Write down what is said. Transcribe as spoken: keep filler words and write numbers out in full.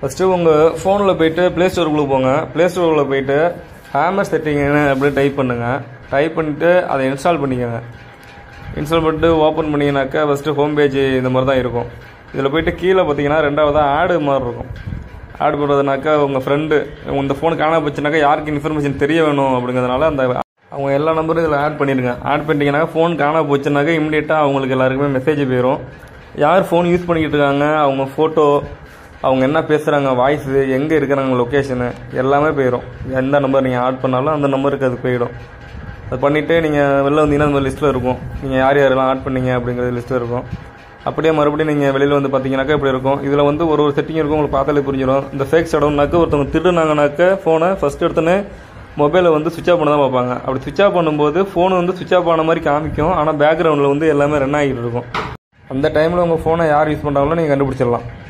First உங்கள் ஃபோனில் போய்ட்டு ப்ளே ஸ்டோருக்குள்ளே போங்க. ப்ளே ஸ்டோருக்குள்ளே போய்ட்டு ஹேமர் செட்டிங்னு அப்படின்னு டைப் பண்ணுங்கள். டைப் பண்ணிவிட்டு அதை இன்ஸ்டால் பண்ணிக்கோங்க. இன்ஸ்டால் பண்ணிட்டு ஓப்பன் பண்ணிங்கனாக்கா ஃபஸ்ட்டு ஹோம் பேஜ் இந்த மாதிரி தான் இருக்கும். இதில் போய்ட்டு கீழே பார்த்தீங்கன்னா ரெண்டாவதாக ஆடு மாதிரி இருக்கும். ஆட் பண்ணுறதுனாக்கா உங்கள் ஃப்ரெண்டு இந்த ஃபோன் காணாமல் போச்சுனாக்கா யாருக்கு இன்ஃபர்மேஷன் தெரிய வேணும் அப்படிங்கிறதுனால அந்த அவங்க எல்லா நம்பரும் இதில் ஆட் பண்ணிடுங்க. ஆட் பண்ணிட்டீங்கன்னா ஃபோன் காணாமல் போச்சுனாக்கா இம்மிடியேட்டாக அவங்களுக்கு எல்லாருக்குமே மெசேஜ் போயிடும். யார் ஃபோன் யூஸ் பண்ணிக்கிட்டு இருக்காங்க, அவங்க ஃபோட்டோ, அவங்க என்ன பேசுகிறாங்க, வாய்ஸு, எங்கே இருக்கிறாங்க, லொக்கேஷனு எல்லாமே போயிடும். எந்த நம்பர் நீங்கள் ஆட் பண்ணாலும் அந்த நம்பருக்கு அது போயிடும். அது பண்ணிவிட்டு நீங்கள் வெளில வந்தீங்கன்னா அந்த லிஸ்ட்டில் இருக்கும். நீங்கள் யார் யாரெல்லாம் ஆட் பண்ணீங்க அப்படிங்கிறது லிஸ்ட்டில் இருக்கும். அப்படியே மறுபடியும் நீங்கள் வெளியில் வந்து பார்த்தீங்கன்னாக்கா இப்படி இருக்கும். இதில் வந்து ஒரு ஒரு செட்டிங் இருக்கும், உங்களுக்கு பார்த்தாலே புரிஞ்சிடும். இந்த ஃபேக் ஷடவுன்னாக்க ஒருத்தவங்க திருடுனாங்கனாக்க ஃபோனை ஃபஸ்ட்டு எடுத்தோன்னே மொபைலை வந்து சுவிட்ச் ஆஃப் பண்ண தான் பார்ப்பாங்க. அப்படி சுவிட்ச் ஆஃப் பண்ணும்போது ஃபோனு வந்து சுவிட்ச் ஆஃப் ஆன மாதிரி காமிக்கும். ஆனால் பேக்ரவுண்டில் வந்து எல்லாமே ரன் ஆகிட்டு இருக்கும். அந்த டைமில் உங்கள் ஃபோனை யார் யூஸ் பண்ணுறாங்களோ நீங்கள் கண்டுபிடிச்சிடலாம்.